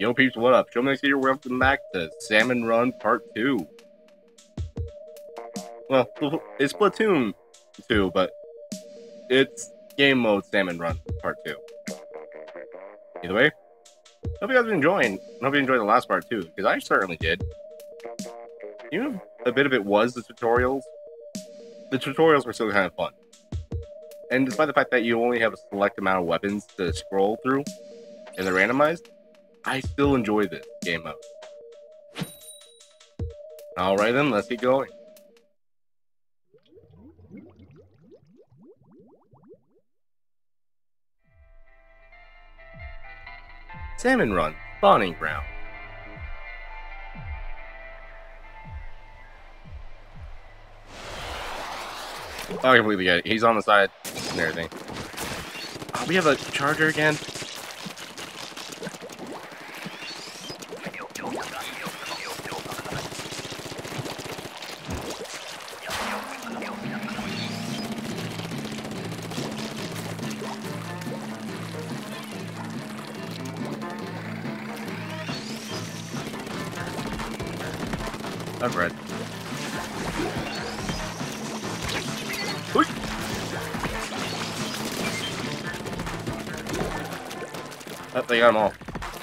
Yo peeps, what up? Showmetotheexit here, welcome back to Salmon Run Part 2. Well, it's Splatoon 2, but it's game mode Salmon Run Part 2. Either way, hope you guys are enjoying. Hope you enjoyed the last part too, because I certainly did. Even if a bit of it was the tutorials were still kind of fun. And despite the fact that you only have a select amount of weapons to scroll through, and they're randomized, I still enjoy this game mode. Alright then, let's get going. Salmon Run, spawning ground. Oh, I completely get it. He's on the side and everything. Oh, we have a charger again? I've read. Oh, they got them all.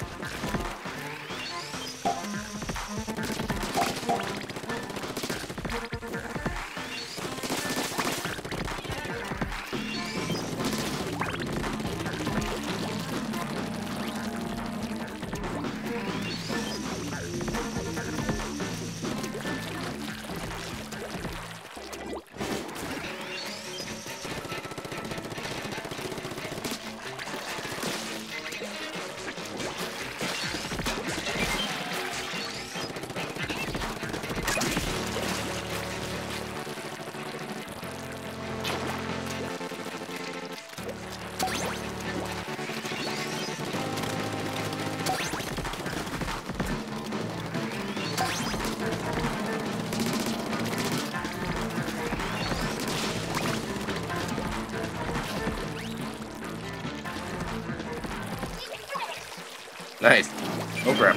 Nice. Oh crap.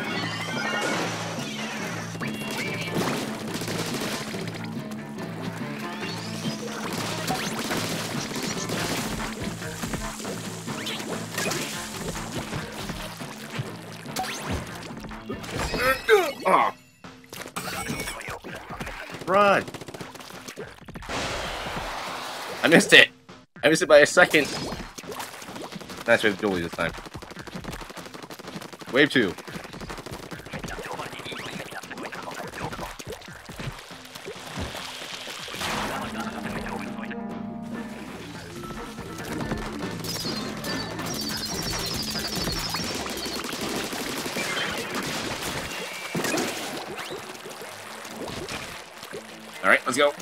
Oh. Run. I missed it. I missed it by a second. Nice, we have Julie this time. Wave 2. Alright, let's go.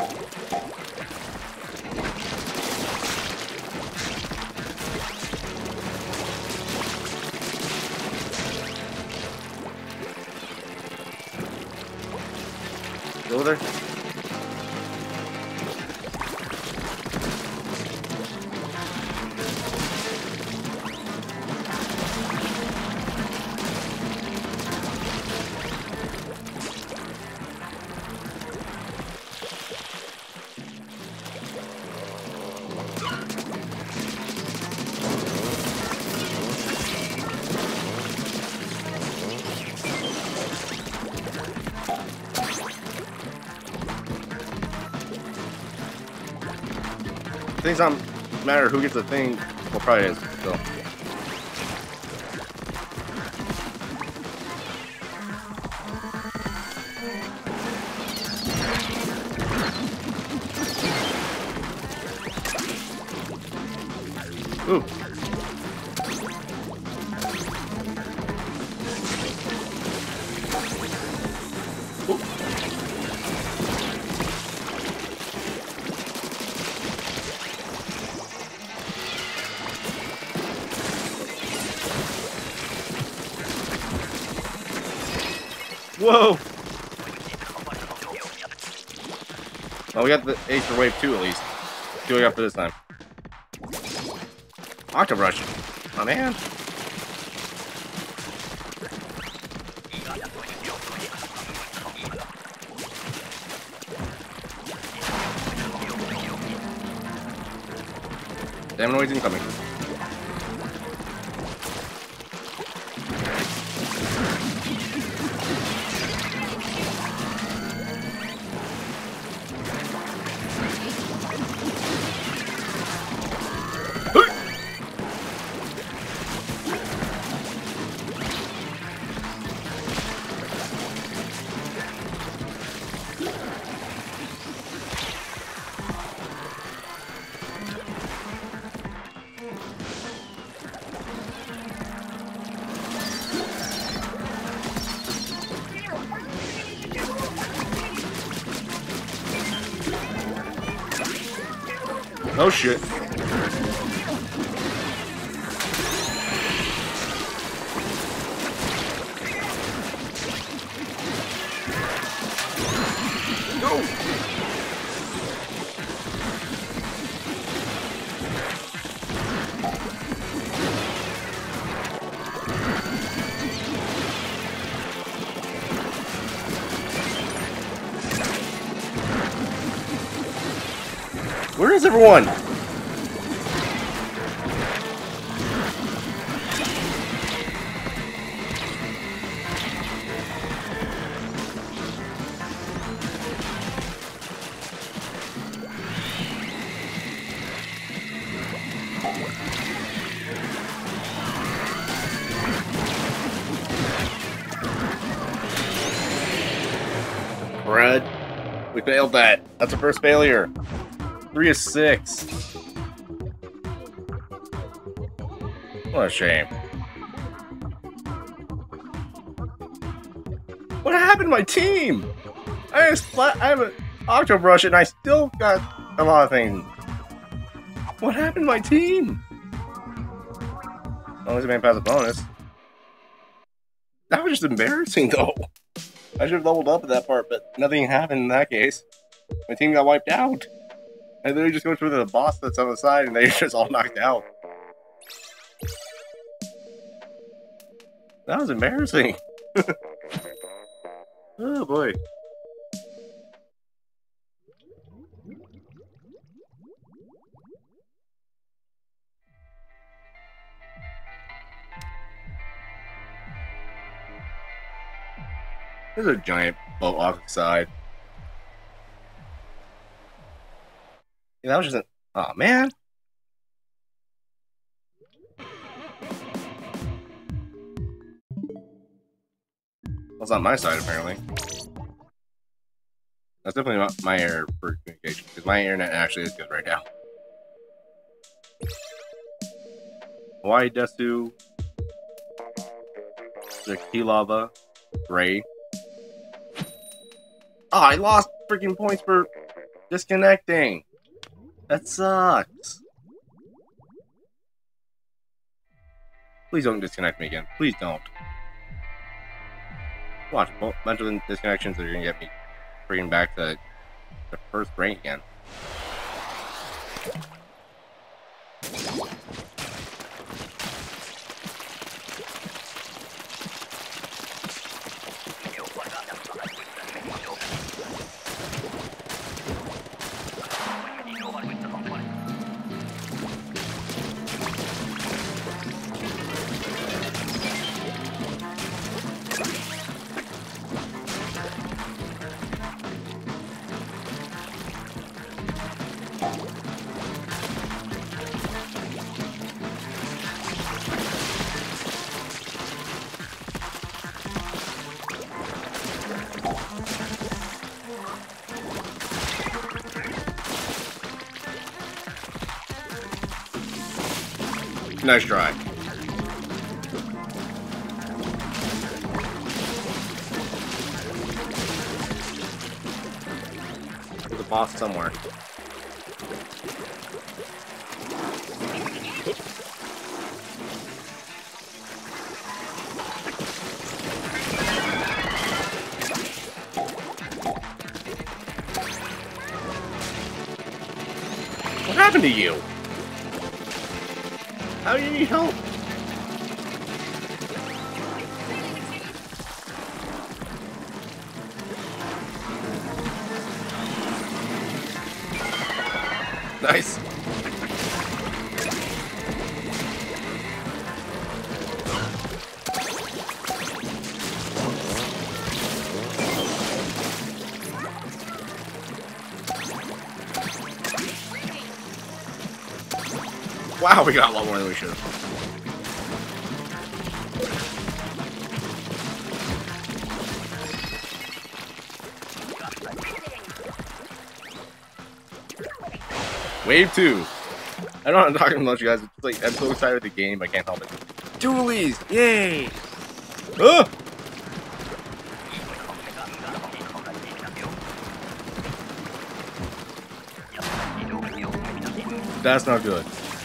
Go there. Things don't matter who gets the thing. Well, probably is. So. Ooh. Whoa! Well, we got the ace for wave 2 at least. See what we got for this time. Octobrush. Oh man. Damn noise incoming. Oh shit. Go! Where is everyone? Red, we failed that. That's our first failure. 3 of 6. What a shame. What happened to my team? I have an Octo Brush and I still got a lot of things. What happened to my team? As long as I made past the bonus. That was just embarrassing though. I should have leveled up at that part, but nothing happened in that case. My team got wiped out. And then we just go through the boss that's on the side and they're just all knocked out. That was embarrassing. Oh boy. There's a giant boat off the side. Yeah, that was just an... Aw, man. That's not my side, apparently. That's definitely not my error for communication, because my internet actually is good right now. Hawaii Desu. The Key Lava. Ray. Oh, I lost freaking points for disconnecting. That sucks. Please don't disconnect me again. Please don't. Watch, a bunch of disconnections are gonna get me freaking back to the first rank again. Nice try. There's a boss somewhere. What happened to you? How do you need help? Nice. Wow, we got a lot more than we should have. Wave 2. I don't know what I'm talking about, you guys. It's like, I'm so excited with the game, I can't help it. Dualies! Yay! Ah! That's not good.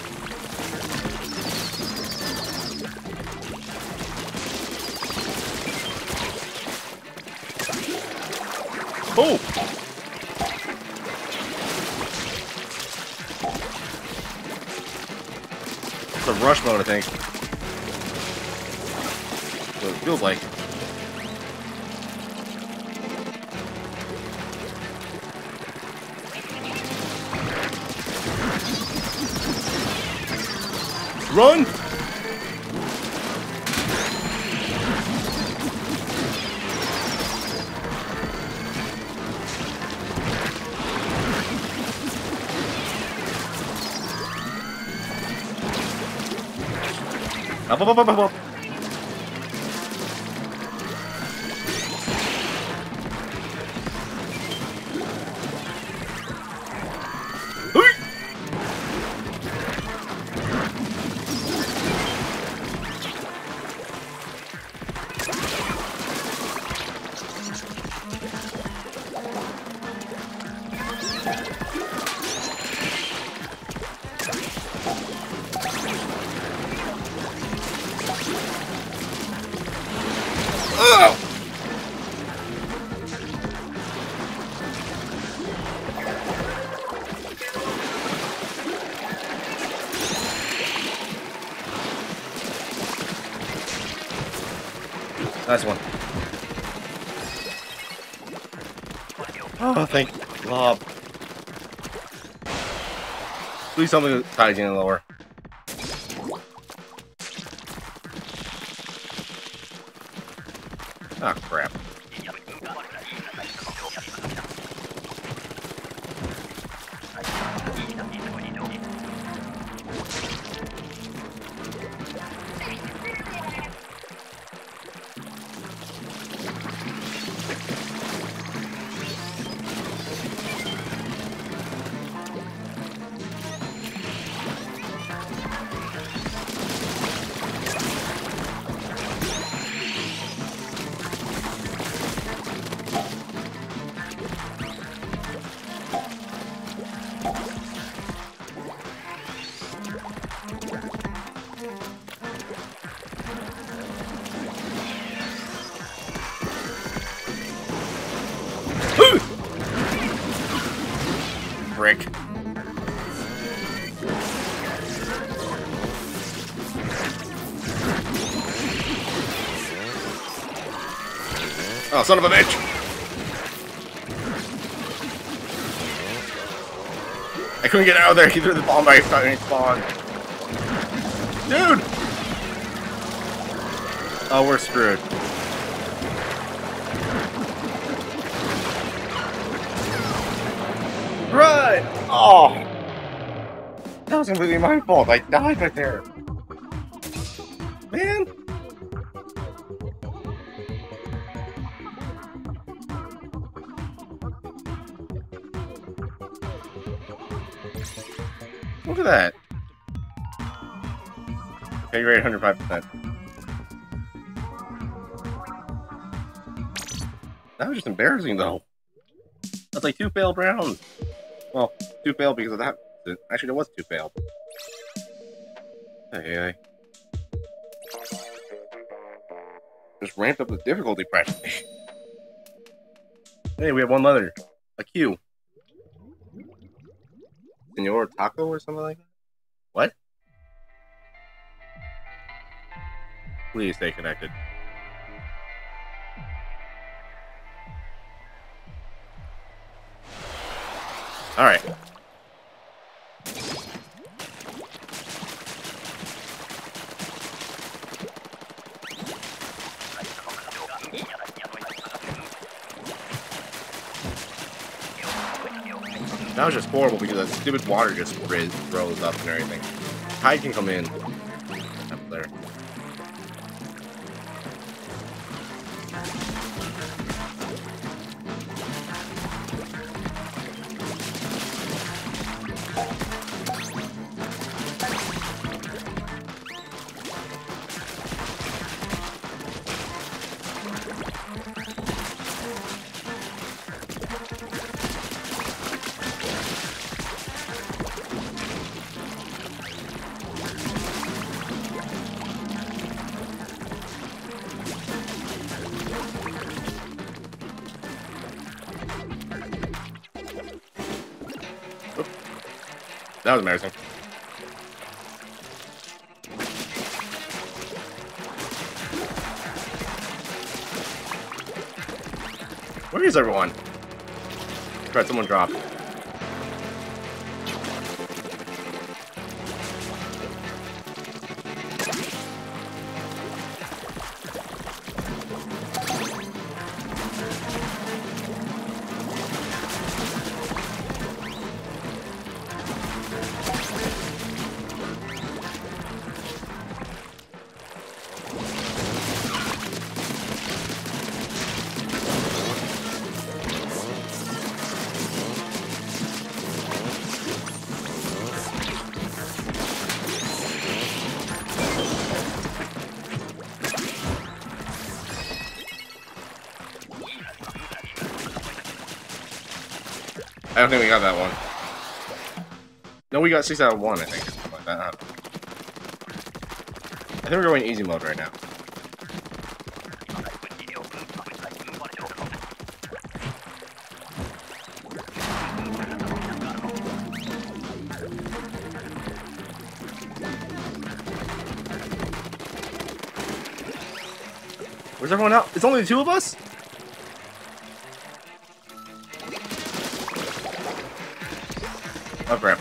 Oh! It's a rush mode, I think. That's what it feels like. Run! Up, up, up, up, up, up. Nice one. Oh, thank God. Please tell me the tide's getting lower. Ah, crap. Brick. Oh, son of a bitch! I couldn't get out of there. He threw the bomb by fucking spawn. Dude! Oh, we're screwed. Run! Oh! That was completely my fault. I died right there. Man! Look at that. Okay, you're at 105%. That was just embarrassing, though. That's like 2 failed rounds. Well, 2 failed because of that. Actually, there was 2 failed. Hey. Just ramped up the difficulty practically. Hey, we have one letter. A Q. Senor Taco or something like that? What? Please stay connected. Alright. That was just horrible because that stupid water just rose up and everything. tide can come in. Up there. That was embarrassing. Where is everyone? Right, someone dropped. I don't think we got that one. No, we got 6 out of 1, I think. Something like that. I think we're going easy mode right now. Where's everyone else? It's only the 2 of us? Oh, crap.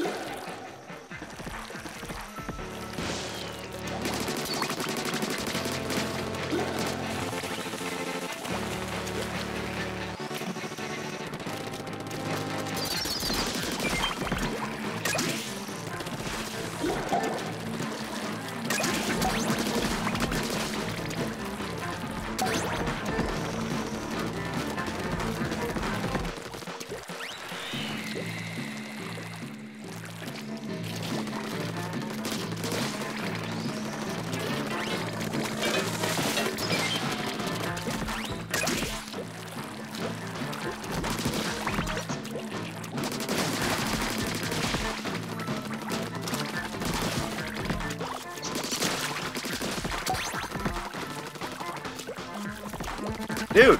Dude!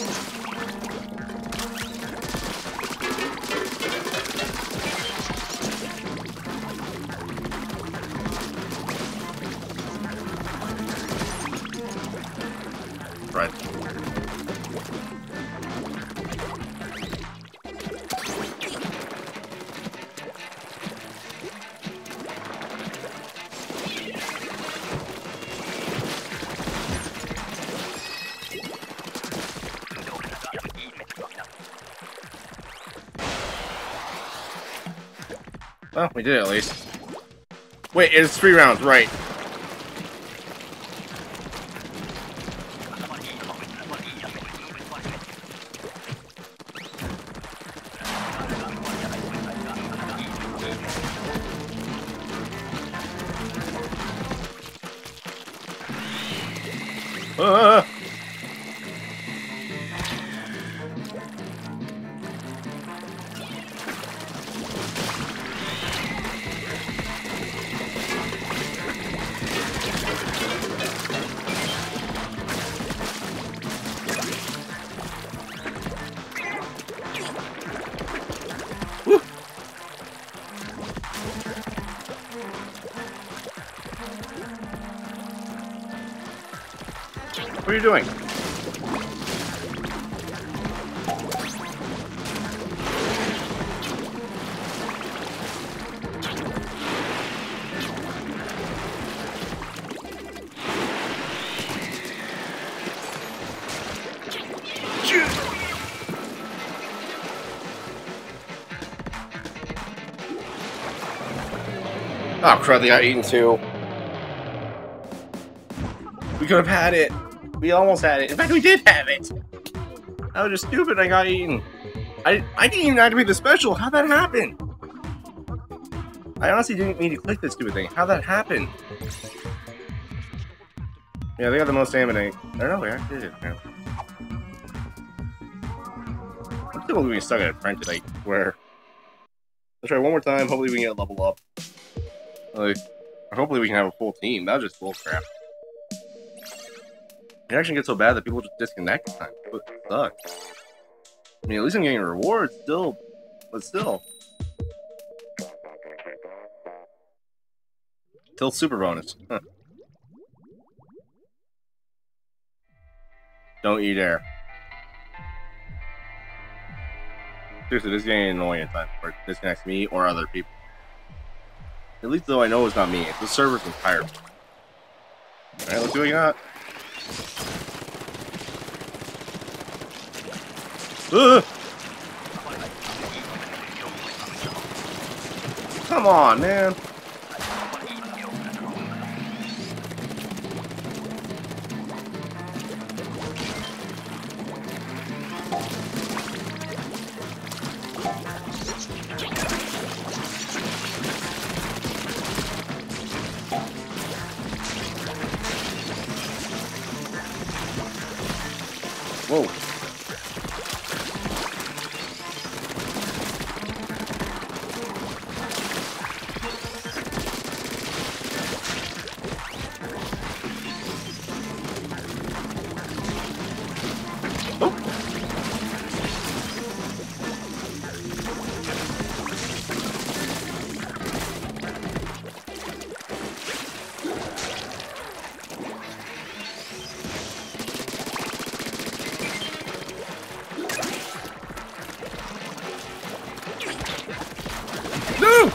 Right. Well, we did it at least. Wait, it's 3 rounds, right? What are you doing? Oh crap, they got eaten too. We could have had it. We almost had it. In fact, we did have it. I was just stupid. I got eaten. I didn't even activate the special. How'd that happen? I honestly didn't mean to click this stupid thing. How'd that happen? Yeah, they got the most stamina. I don't know. We actually did. Yeah. I'm still being stuck at apprentice. Like, where? Let's try one more time. Hopefully, we can get a level up. Or hopefully, we can have a full team. That was just bullcrap. It actually gets so bad that people just disconnect at times. It sucks. I mean, at least I'm getting rewards still, but still. Till super bonus. Huh. Don't you dare. Seriously, this is getting annoying at times where it disconnects me or other people. At least though I know it's not me. It's the server's entirely. Alright, let's see what we got. Come on, man. Whoa. No!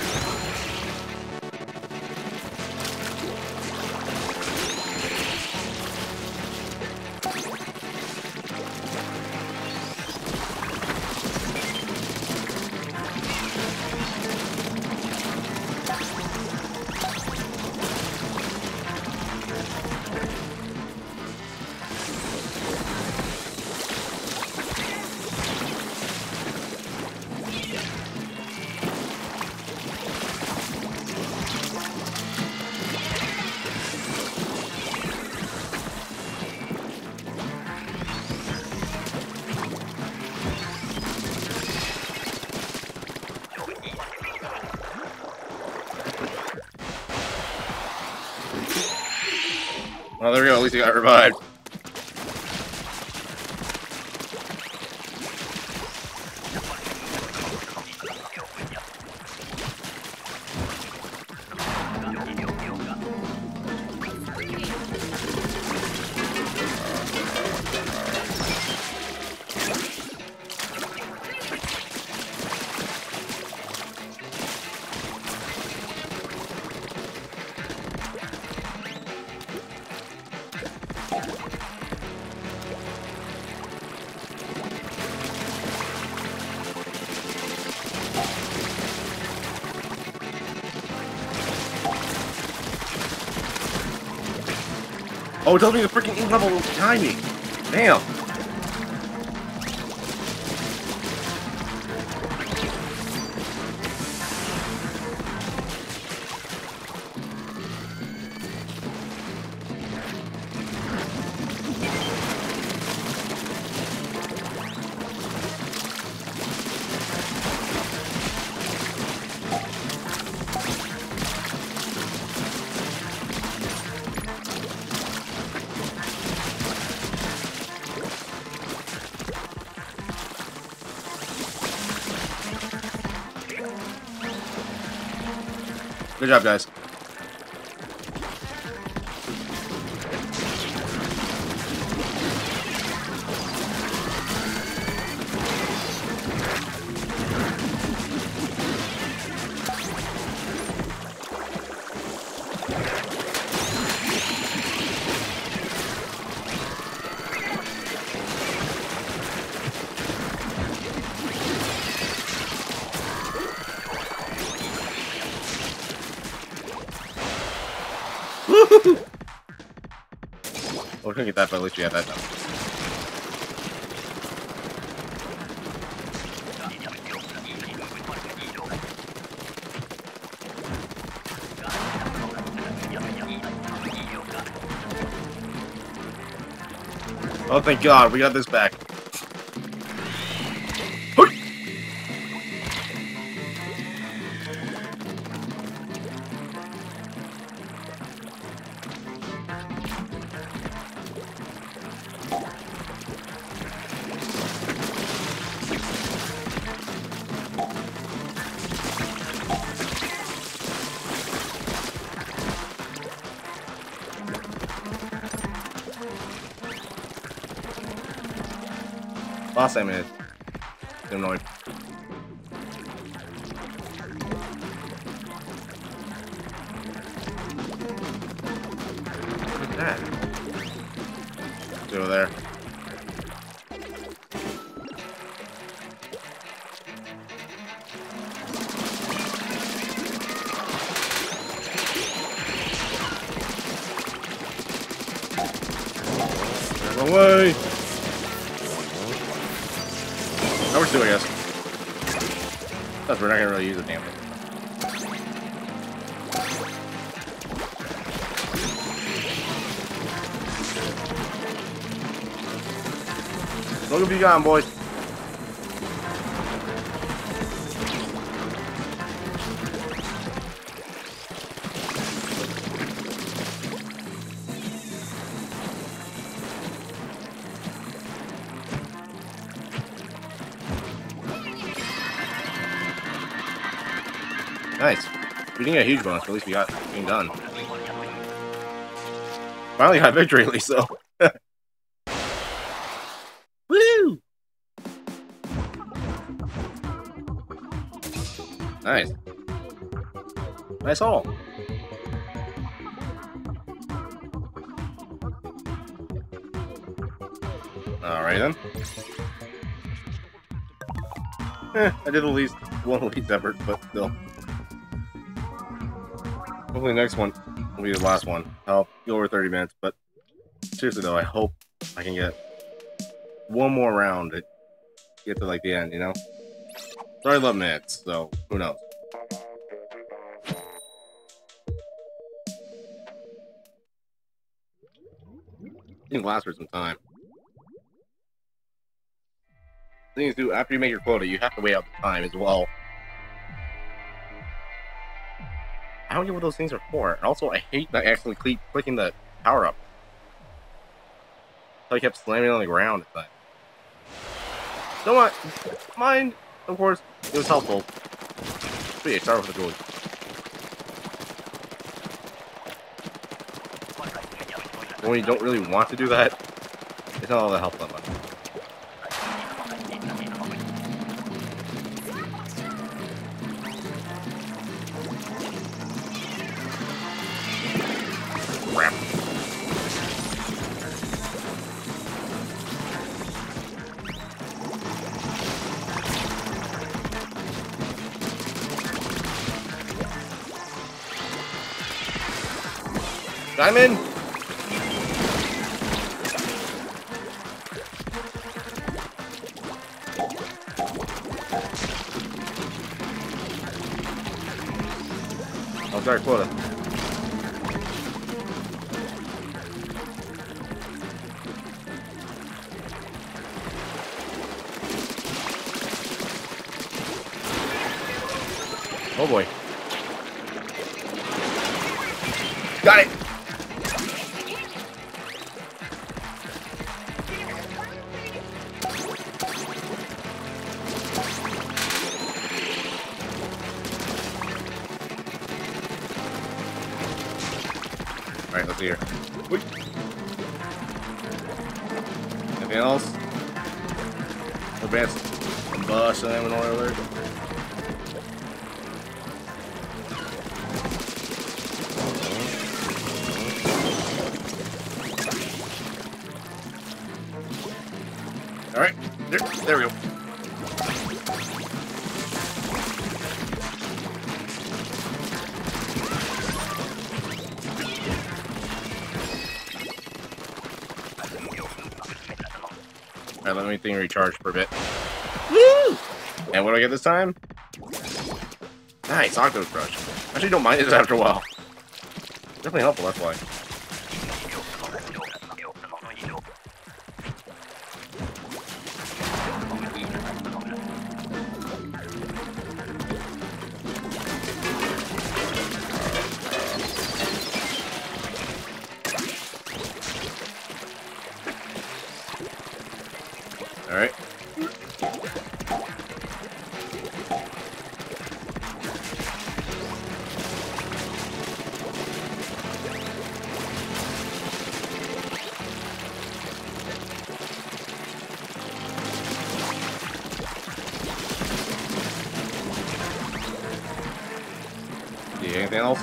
Oh, there we go. At least he got revived. Oh, it tells me the freaking ink level behind me. Damn. Good job, guys. Woo! Well, we couldn't get that, but at least we have that done. Oh, thank God, we got this back. Last time it annoyed. What's that? It's over there. Get away! Number 2, I guess. That's we're not gonna really use it, damn it. Look at you gone, boys. Nice. We didn't get a huge bonus, but at least we got everything done. Finally got victory, at least, so. Woo! Nice. Nice haul. Alright then. I did the least effort, but still. Hopefully the next one will be the last one. I'll go over 30 minutes, but seriously though, I hope I can get one more round to get to like the end, you know? Sorry, 11 minutes, so who knows? It can last for some time. The thing is, too, after you make your quota, you have to wait out the time as well. I don't get what those things are for. And also, I hate that I accidentally keep clicking the power up. So I kept slamming on the ground at times. So what? Mine, of course, it was helpful. But yeah, start with the goalie. When you don't really want to do that, it's not all that helpful that much. Crap. Diamond! Oh, sorry, quota. Oh boy. Got it! Alright, let's see here. Wait. Anything else? Advanced combustion alert. Alright, there we go. Alright, let me think recharge for a bit. Woo! And what do I get this time? Nice, Octopus Brush. Actually, don't mind this after a while. Definitely helpful, that's why. Alright. See anything else?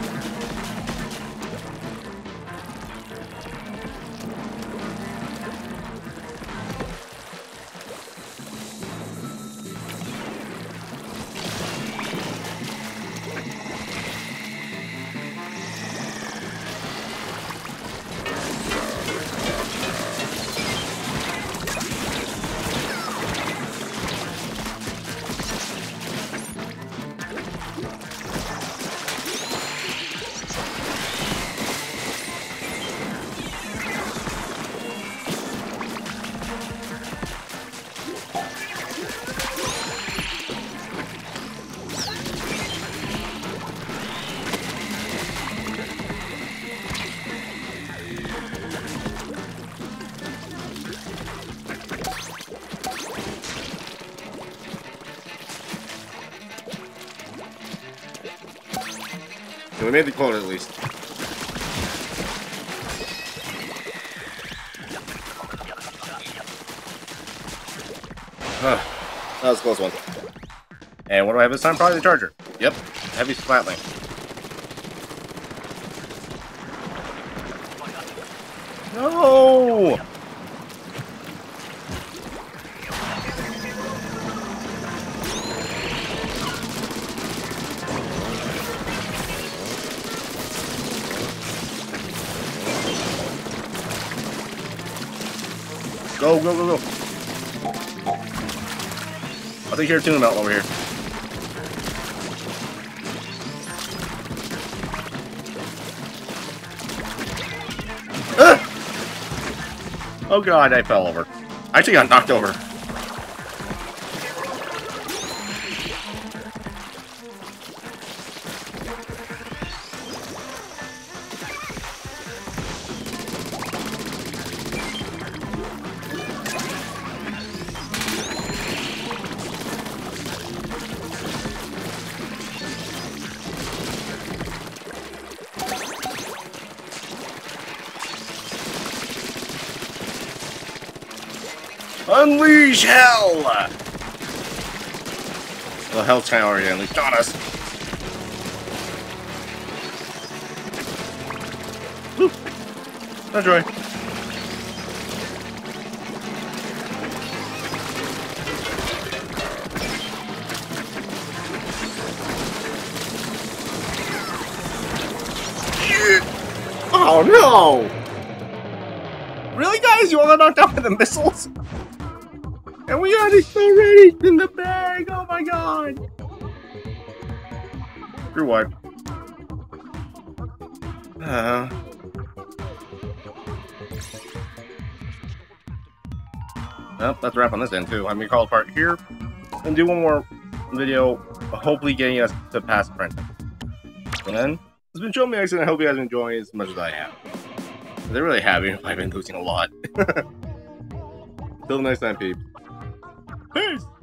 We made the quota at least. That was a close one. And what do I have this time? Probably the charger. Yep, heavy splatling. No! Go, go, go, go. I'll take care of Tuna Melt over here. Ah! Oh god, I fell over. I actually got knocked over. Unleash hell! Well, hell's kind of already unleashed on us. Woo! That's right. Shit! Oh no! Really, guys? You all got knocked out by the missiles? And we got it already in the bag! Oh my god! You're what? Well, that's a wrap on this end too. I'm gonna call it part here and do one more video, hopefully getting us to pass friend. So then, it's been Showmetotheexit, and I hope you guys enjoy as much as I have. They're really happy if I've been losing a lot. Till next time, peeps. Peace!